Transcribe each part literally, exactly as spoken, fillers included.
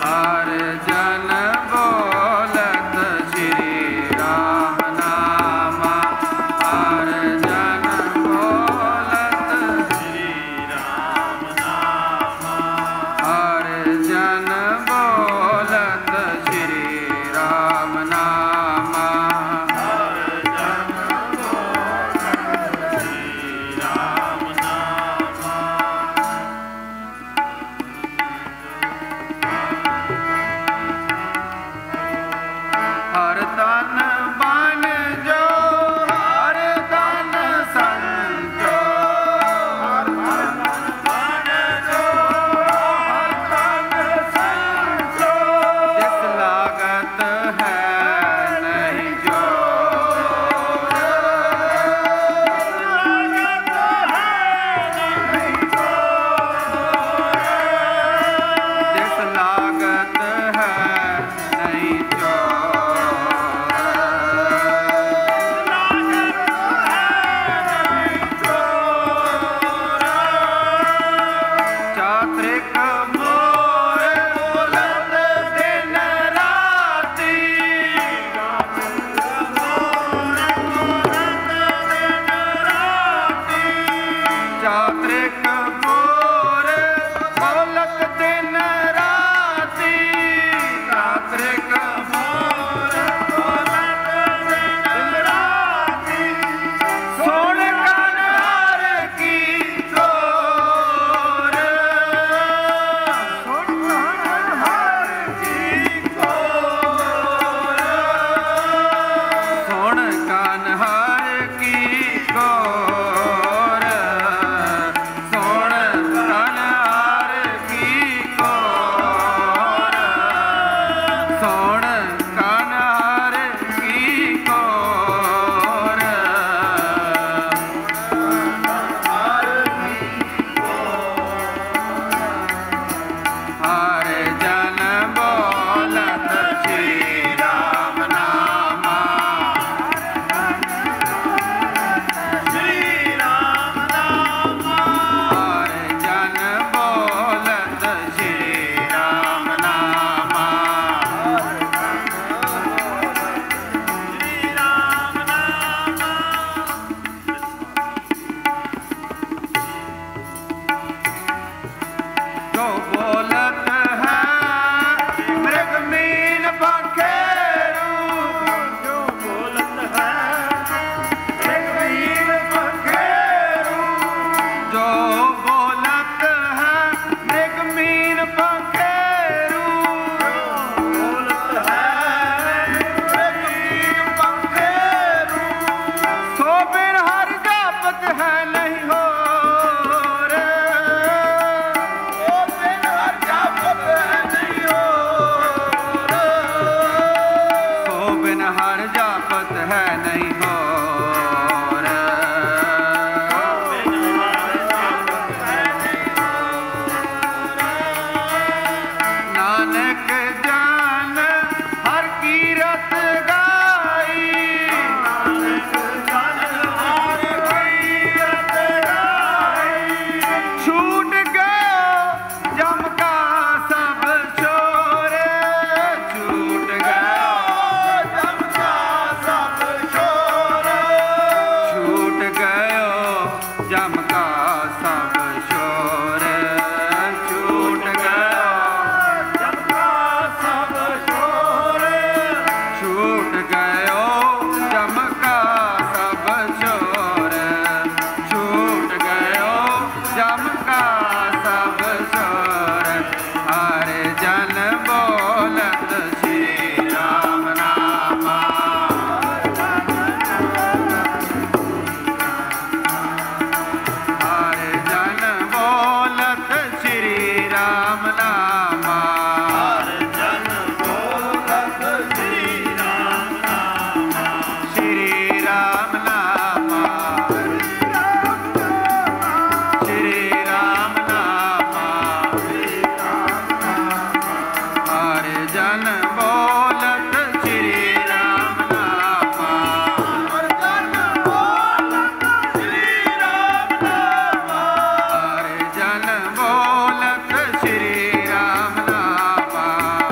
बोलत श्री राम नामा।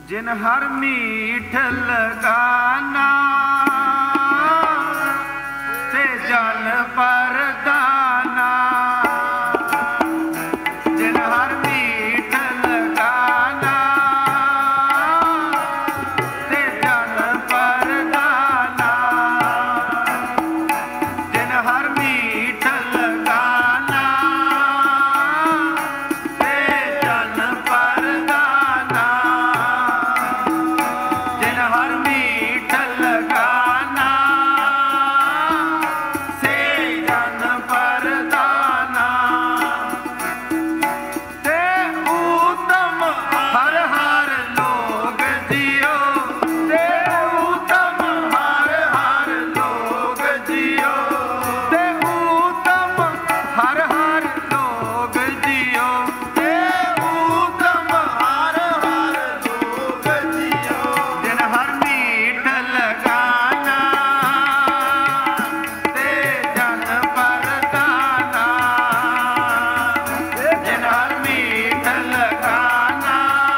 जिन हर मीठ लगाना ते जन परदाना, जिन हर मीठ लगाना ते जन परदाना, जिन हर मीठ लगाना ते जन परदाना, जिन हर मीठ लगाना से जन परदाना, ते उत्तम हर हर लोग जियो, ते उत्तम हर हर लोग जियो, ते उत्तम हर हर लोग जियो, ते उत्तम हर हर लोग जियो, जिन हर मीठ लगाना ते जन परदाना, जिन हर मीठ लगाना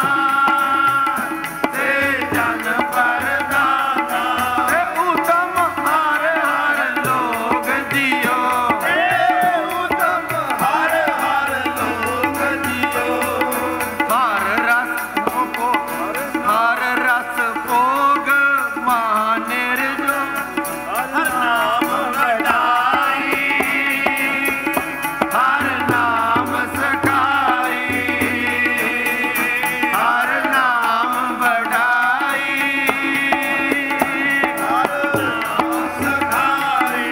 ते जन परदाना, ते उत्तम हर हर लोग जियो, ते उत्तम हर हर लोग जियो, हर रस को हर रस भोग महानिर्जो, हर नाम बढ़ाई, हर नाम सखाई, हर नाम बढ़ाई, हर नाम सखाई,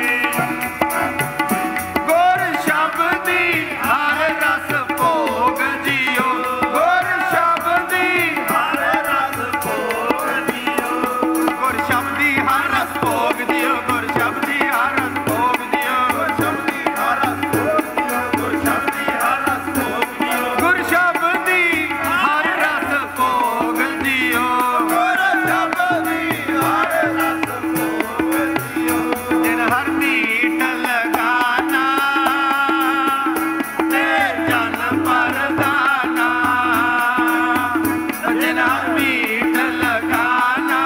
गुर शब्दी हर रस भोग जियो, गुर शब्दी हर रस भोग जियो, गुर शब्दी हर रस भोग जियो, गुर शब्दी हर रस भोग जियो, गुर शब्दी हर रस भोग जियो, गुर शब्दी हर रस भोग जियो, गुर शब्दी हर रस भोग जियो, गुर शब्दी हर रस भोग जियो, जिन हर मीठ लगाना ते जन परदाना, जिन हर मीठ लगाना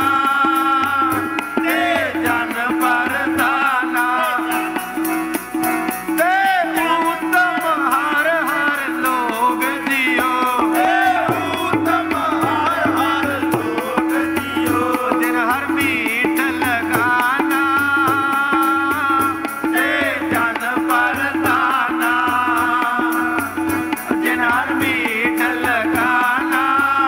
ते जन परदाना, ते उत्तम हर हर लोग जियो, ते उत्तम हर हर लोग जियो, जिन हर मीठ लगाना ते जन परदाना, जिन हर मीठ लगाना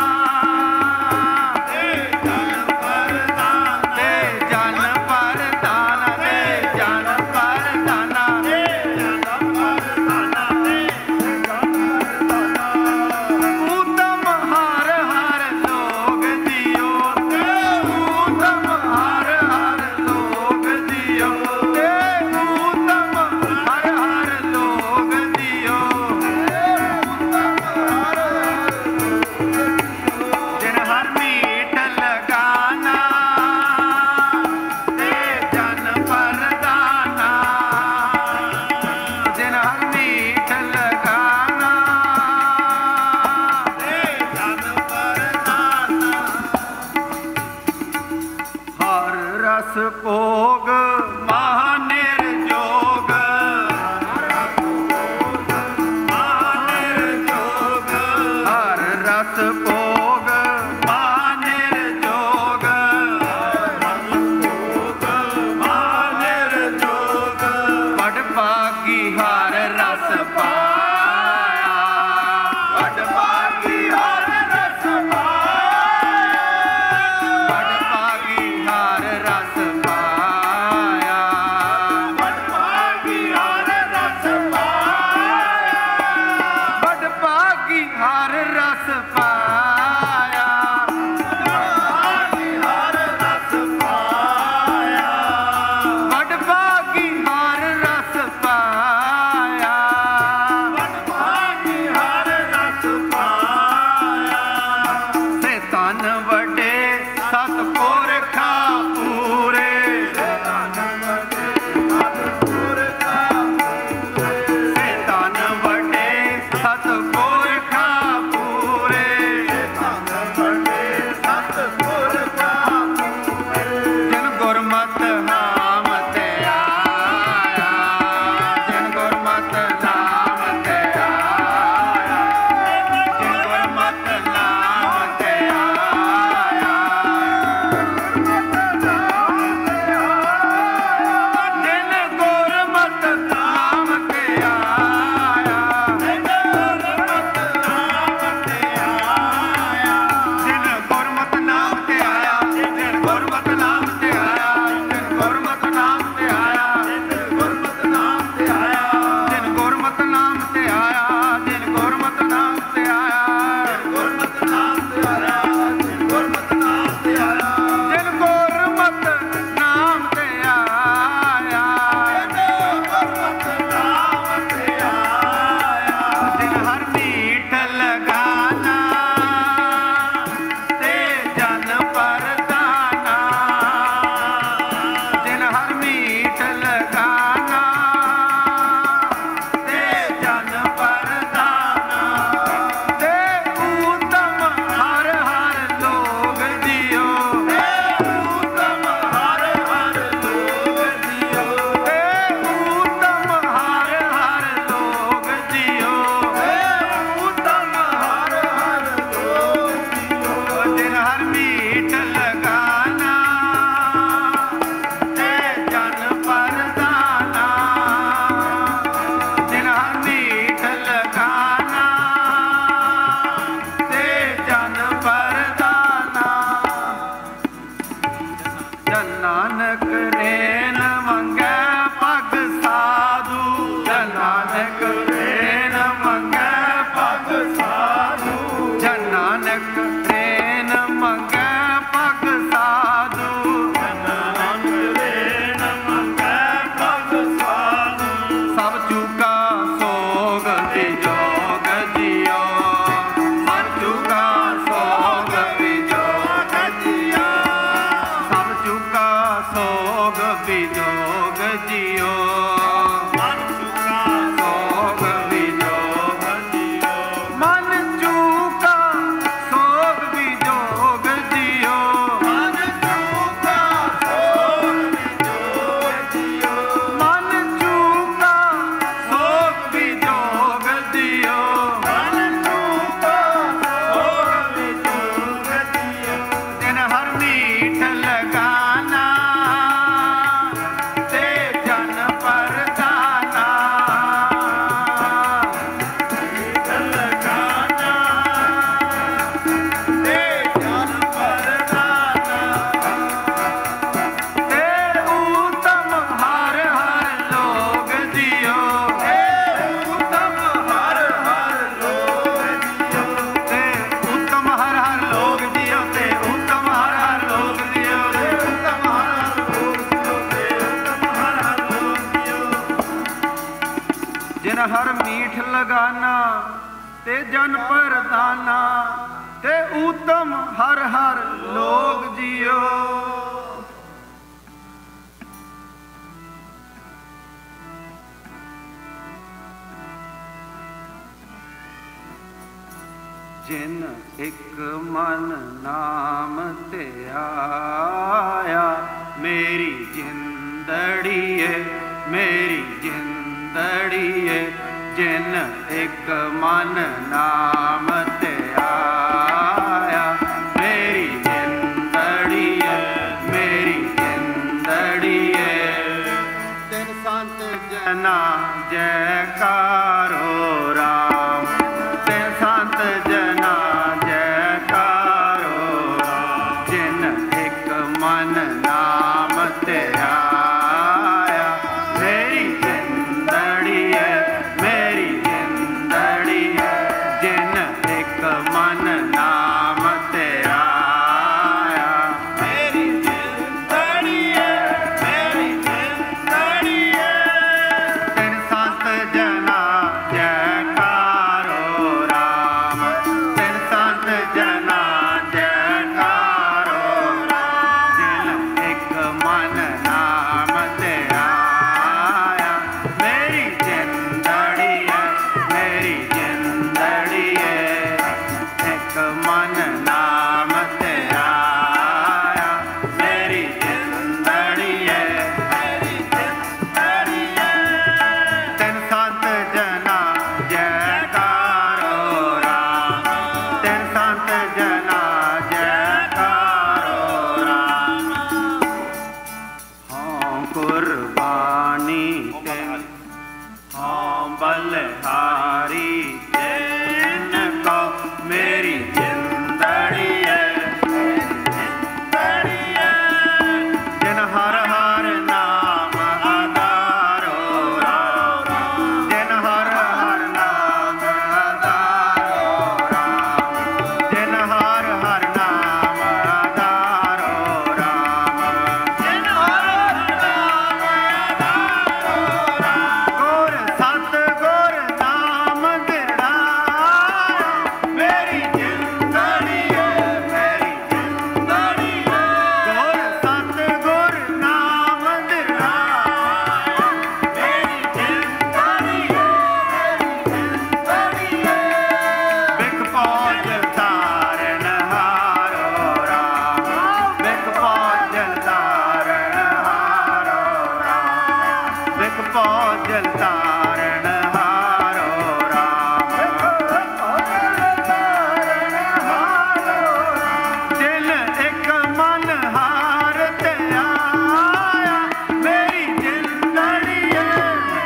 ते जन परदाना, ते जन परदाना, ते जन परदाना, ते जन परदाना, ते जन परदाना, उत्तम हर हर लोग जियो, ते उत्तम हर हर लोग जियो, ते उत्तम हर हर लोग जियो, ते उत्तम हर हर जिन हर मीठ लगाना ते जन परदाना, जिन हर मीठ लगाना ते जन परदाना, हर रस भोग महानिर्जोग, महानिर्जोग, हर रस भोग महानिर्जोग, महानिर्जोग, बड़ भागी हर रस पाया, बड़ भागी हर रस पाया, बड़ भागी हर रस पाया, बड़ भागी हर रस पाया, बड़ भागी हर रस पाया, बड़ भागी हर रस पाया, बड़ भागी हर रस पाया, से तन वड्डे सतपुरखा पूरे, से तन वड्डे सतपुरखा पूरे, से तन वड्डे सतपुरखा पूरे, लगाना ते जन प्रधाना ते उत्तम हर हर लोग जियो। जिन एक मन नाम ते आया मेरी जिंदड़ी है मेरी जिंदड़ी है। जिन एक मन नाम ते आया मेरी जिंदड़ी है मेरी जिंदड़ी है। तिन संत जना जयकारो राम तिन संत जना जयकारो राम। जिन एक मन नाम ते आया मेरी जिंदड़ी है मेरी जिंदड़ी है। जिन एक मन नाम ते आया मेरी जिंदड़ी है मेरी जिंदड़ी है। तिन संत जना जयकारो राम तिन संत जना जयकारो राम। जिन एक मन नाम ते आया मेरी जिंदड़ी है मेरी जिंदड़ी है। एक मन नाम ते आया मेरी जिंदड़ी है मेरी जिंदड़ी है। तिन संत जना जयकारो राम तिन संत जना जयकारो राम। हाँ कुर्बानी ते हाँ बलिहारी जिनको मेरी जिंदड़ी है जिंदड़ी है। जिन हर हर नाम आधारो राम जिन हर हर नाम आधारो राम जिन हर हर नाम आधारो राम जिन हर हर नाम आधारो राम। गुर सत गुर नाम दिड़ाया मेरी जिंदड़ी है मेरी जिंदड़ी है। गुर सत गुर नाम दिड़ाया मेरी जिंदड़ी है मेरी जिंदड़ी है। बिख पौज तारन हारो राम बिख पौज तारन हारो राम बिख पौज तारन हारो राम। दिल एक मन हार ते आया मेरी जिंदड़ी है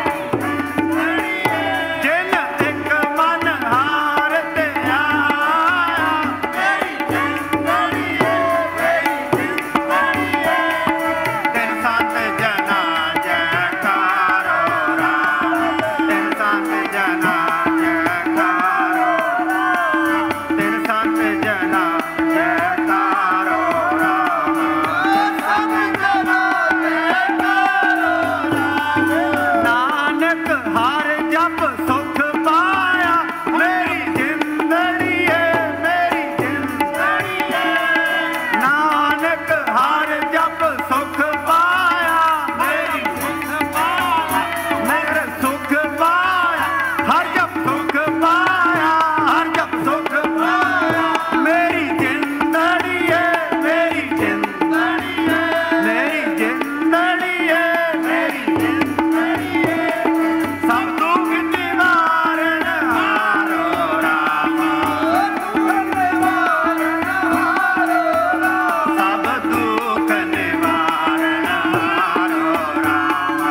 जिन एक मन हार ते आया मेरी जिंदड़ी है मेरी जिंदड़ी है। तिन संत जना जयकारो राम तिन संत जना जयकारो राम तिन संत जना जयकारो राम संत जना जयकारो राम। नानक हर जप सुख पाया मेरी जिंदड़ी है मेरी जिंदड़ी है। नानक हर जप सुख पाया मेरी सुख पाया मेरे सुख पाया हर जप सुख पाया हर जप सुख पाया मेरी जिंदड़ी है मेरी जिंदड़ी है मेरी जिंदड़ी है मेरी जिंदड़ी है। सब दुख निवारण हारो राम दुख निवारण हारो राम सब दुख निवारण हारो राम।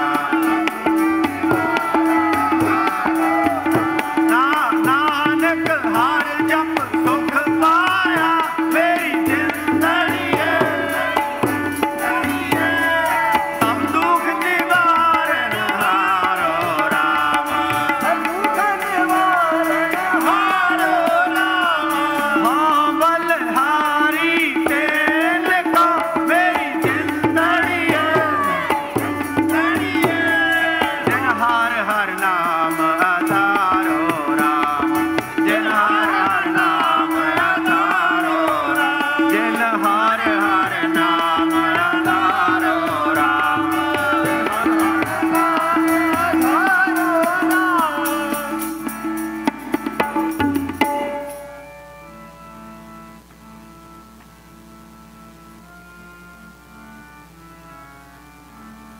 ना नानक हर जप सुख पाया मेरी जिंदड़ी है जिंदड़ी है। सब दुख निवारण हारो राम सब दुख निवारण हारो राम। हाँ बलिहारी तेल का मेरी जिंदड़ी है जिंदड़ी है। जिन हर हर नाम आधारो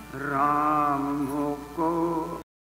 ਰਾਮ